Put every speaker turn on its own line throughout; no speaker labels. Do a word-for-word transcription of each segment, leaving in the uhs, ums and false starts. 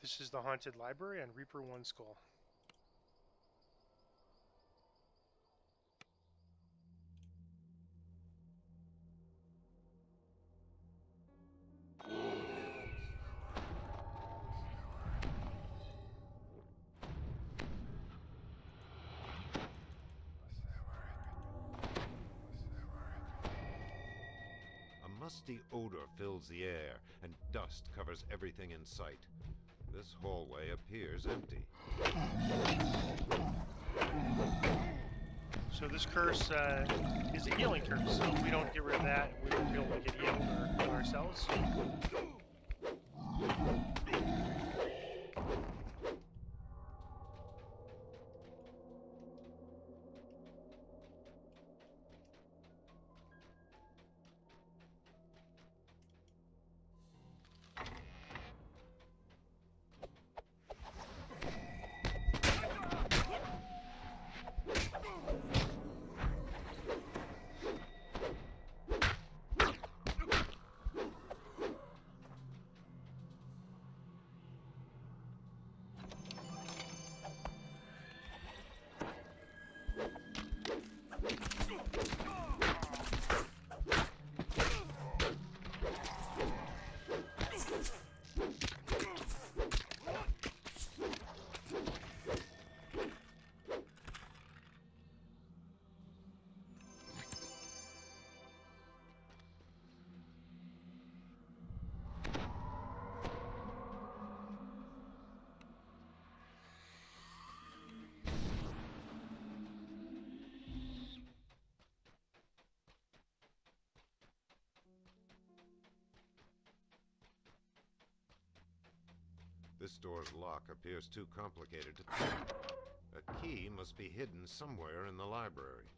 This is the Haunted Library on Reaper One Skull.
A musty odor fills the air, and dust covers everything in sight. This hallway appears empty.
So this curse uh, is a healing curse, so if we don't get rid of that, we won't be able to get healed or heal ourselves.
This door's lock appears too complicated to turn. A key must be hidden somewhere in the library.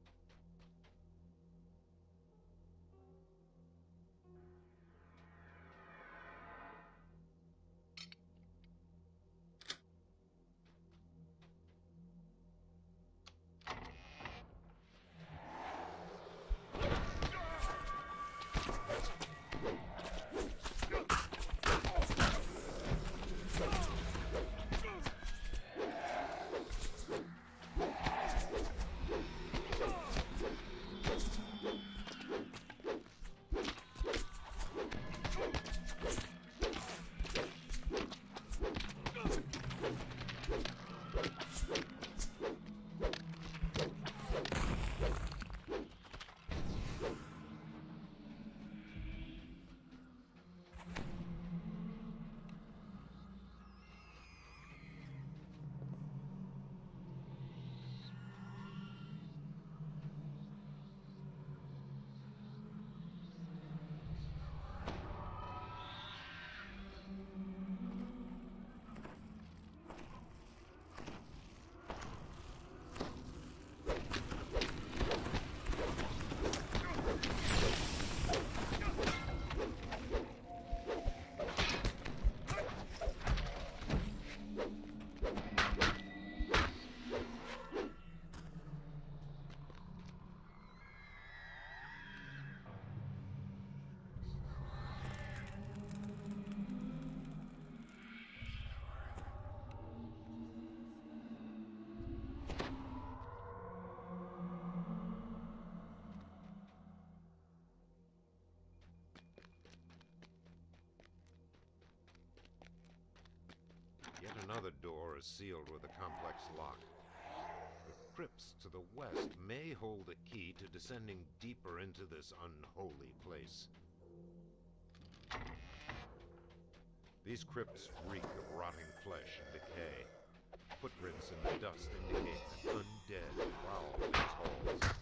Yet another door is sealed with a complex lock. The crypts to the west may hold a key to descending deeper into this unholy place. These crypts reek of rotting flesh and decay. Footprints in the dust indicate that undead prowl these halls.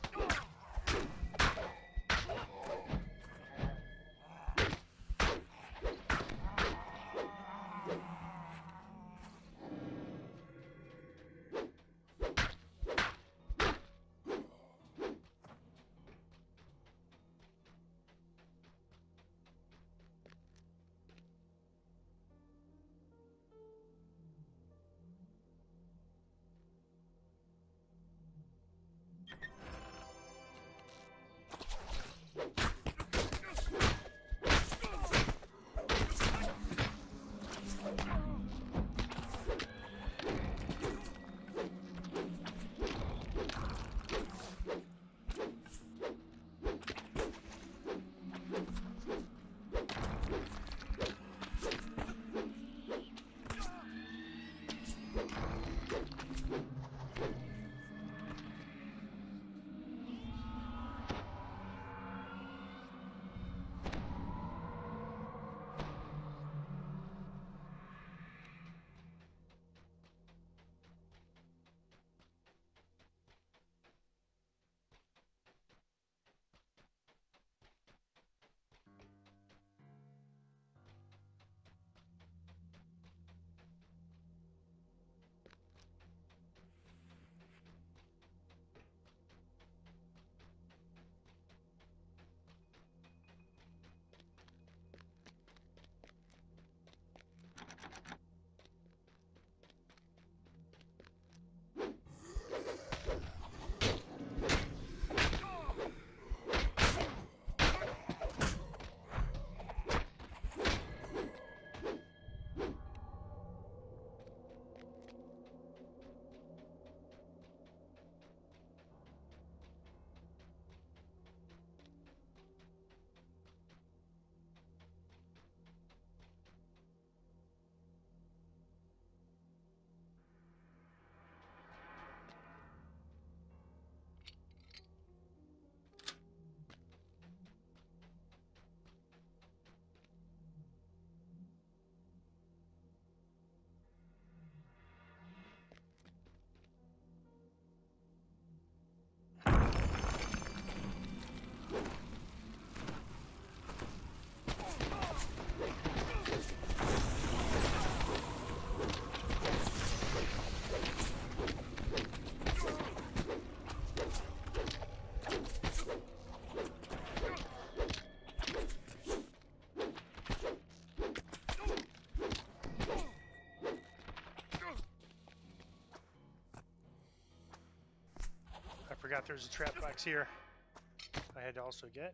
forgot there's a trap box here I had to also get.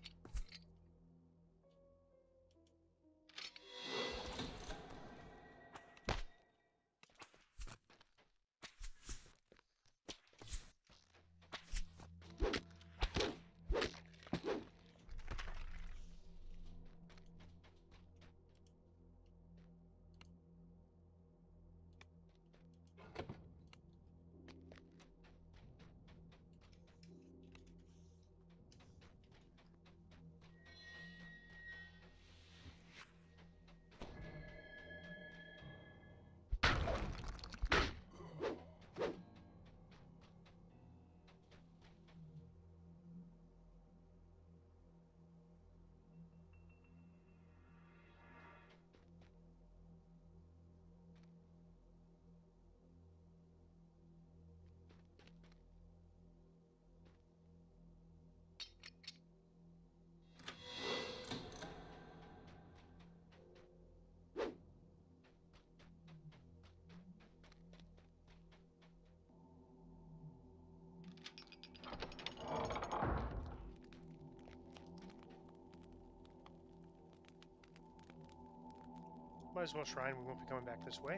Might as well shrine, we won't be coming back this way.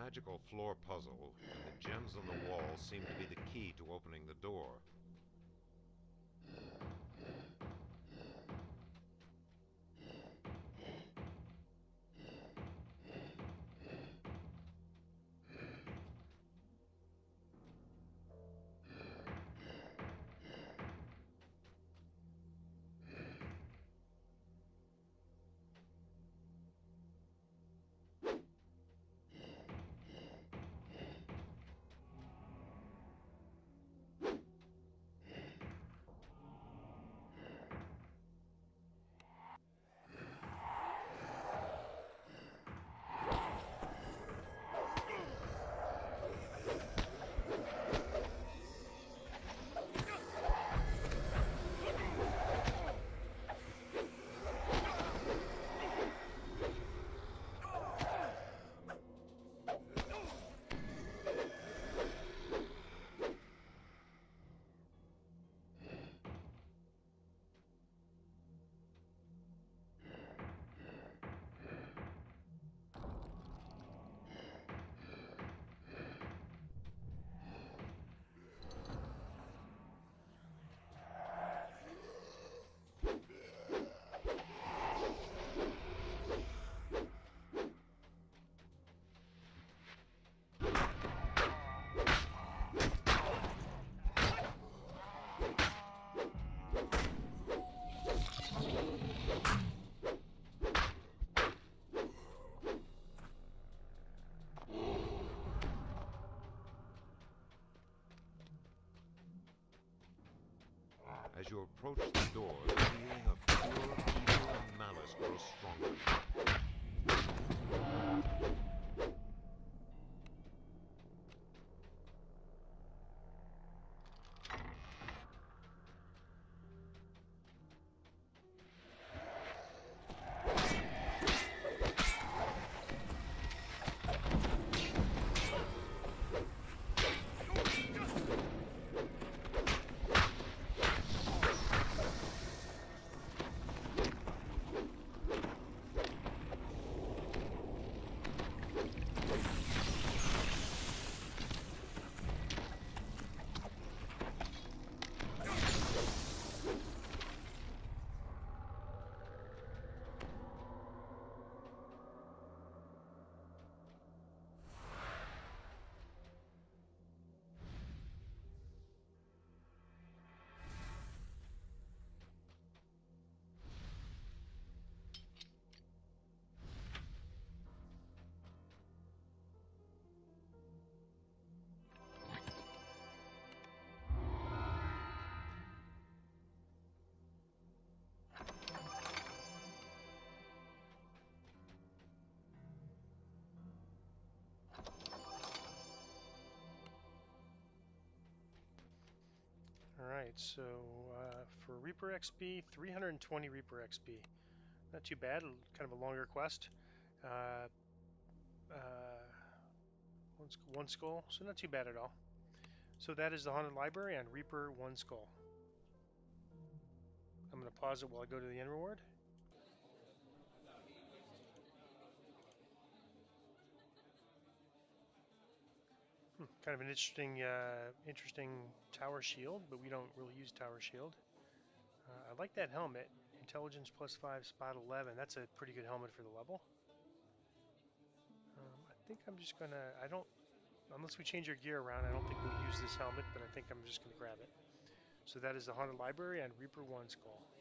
magical floor puzzle, and the gems on the wall seem to be the key to opening the door. As you approach the door, the feeling of pure evil and malice grows stronger.
Alright, so uh, for Reaper X P, three hundred twenty Reaper X P. Not too bad, kind of a longer quest. Uh, uh, one, one skull, so not too bad at all. So that is the Haunted Library and Reaper One Skull. I'm going to pause it while I go to the end reward. Hmm, kind of an interesting, uh, interesting tower shield, but we don't really use tower shield. Uh, I like that helmet. Intelligence plus five, spot eleven. That's a pretty good helmet for the level. Um, I think I'm just gonna. I don't. Unless we change our gear around, I don't think we'll use this helmet, but I think I'm just gonna grab it. So that is the Haunted Library and Reaper One Skull.